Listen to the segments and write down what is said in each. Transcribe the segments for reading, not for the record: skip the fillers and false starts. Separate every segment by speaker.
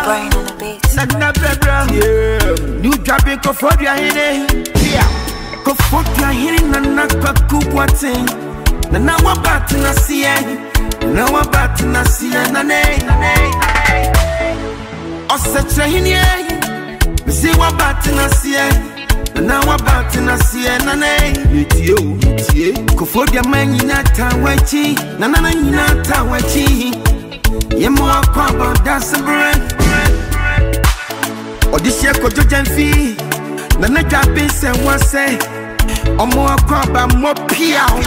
Speaker 1: brain on the beat.
Speaker 2: Nana bebra, yeah. New dropping Kofodia hine, yeah. Kofodia hine nana Kwaku Boateng. Nana wabati na siye, nana wabati na siye nane. Osetre hine, misi wabati na siye, nana wabati na siye nane. Itie, Kofodia manyi na tawechi, nana nyina tawechi. Yemo akwaba Daasebere. Odisha kojo jamfi na na jabe se wase omo akwaba mo piao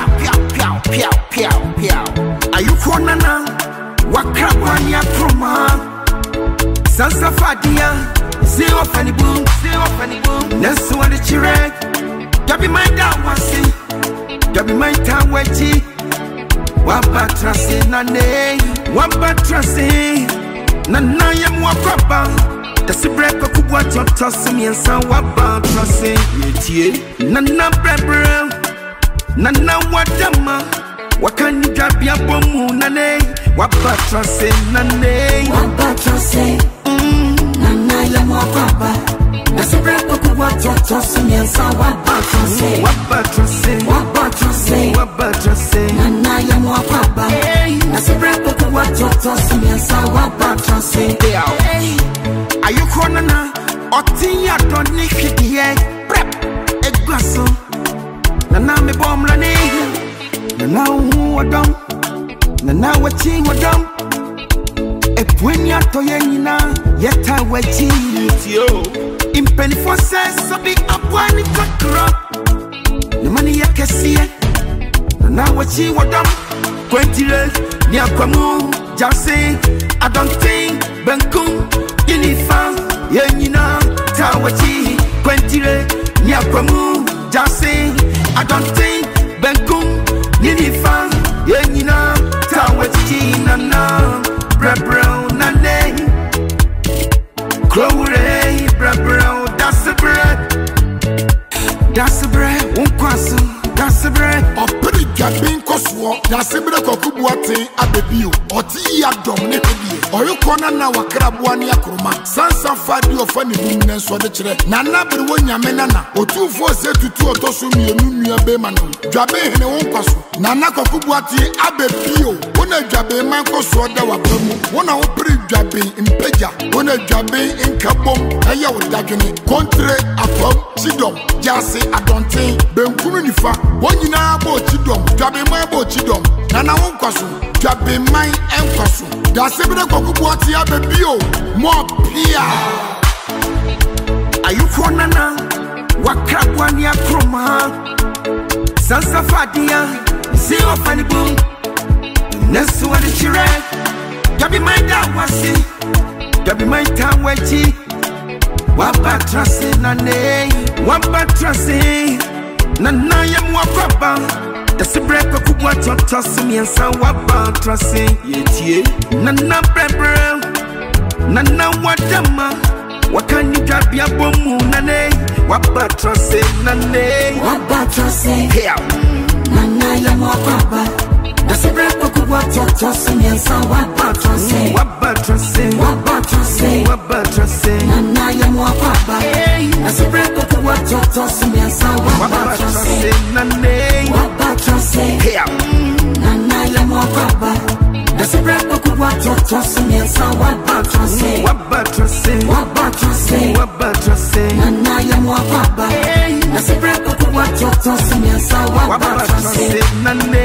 Speaker 2: ayuko nana wakrabani akroma sansa fadia se ofani boom nesu wadi chire jabi my da wase jabi my tawechi wabatrase nane wabatrase nana yemo akwaba Daasebere Kwaku Boateng toss me and some waba trusting yetie. Nana brebra, nana wadama. What can you grab your bomu nane? Waba trusting nane.
Speaker 3: Waba trusting. Nana yamo waba. Daasebere Kwaku Boateng toss me and some waba trusting.
Speaker 2: Waba trusting.
Speaker 3: Nana yamo waba. Daasebere Kwaku Boateng toss me and some waba trusting.
Speaker 2: Are you calling now? Otinya don't need here. Prep a glasso. Nana me bomb lane. Nana who are dumb. Nana what you were dumb. A punya to yenina. Yet I wait you. In penny for says so be up when it got crop. The money I can see it. Nana what you were dumb. 20 years near Kwamu. Just say I don't think Benkum. Yinifa, yenina, tawachi, kwentire, nyakwamu, jase. I don't think Benkum, Yinifa, yenina, tawachi, nana, brebro, nane, crowre, brebro, Daasebere, unkwasu, Daasebere.
Speaker 4: Operi jabin koswo, Daasebere Kwaku Boateng abebio. Oti ya dom ne pedie. Oyukona na wakrabwani akroma. Sansa fadi ofani bumne so de kire. Nana bere wonyame nana. Otufo se tutu otoso mienu nua be manu. Dwabe hene wonkwaso. Nana Kwaku Boateng abebio. Wona dwabe man koswo da wabamu. Wona operi dwabe impeja. Wona dwabe inkabom. Eye wodadwene. Kontre atom sidom. Jase adonten. Benkunu nifa. Wonyina abo chidom. Dwabe man abo chidom. Nana wonkwaso. Dwabe man enkwaso. Daasebere Kwaku Boateng abebio mo pia.
Speaker 2: Ayuko nana wakrabwani akroma sansa fadia se ofani boom nesu wadi chire jabi my da wase jabi my tawechi wabatrase nane wabatrase nana yam wakwaba Daasebere Kwaku Boateng toss me and some wabatrase yetie. Nana brebra, nana wadama. What can you grab your bomu nane? Wabatrase nane.
Speaker 3: Wabatrase.
Speaker 2: Yeah.
Speaker 3: Nana yamo waba. Daasebere Kwaku Boateng toss me and some wabatrase.
Speaker 2: Wabatrase.
Speaker 3: Nana yamo waba. Daasebere Kwaku Boateng toss me and some wabatrase.
Speaker 2: Nane.
Speaker 3: Yeah. Nana yamo waba. Daasebere Kwaku Boateng toss me and some wabatrase. Nana yamo waba. Daasebere Kwaku Boateng toss me and some wabatrase.
Speaker 2: Nane.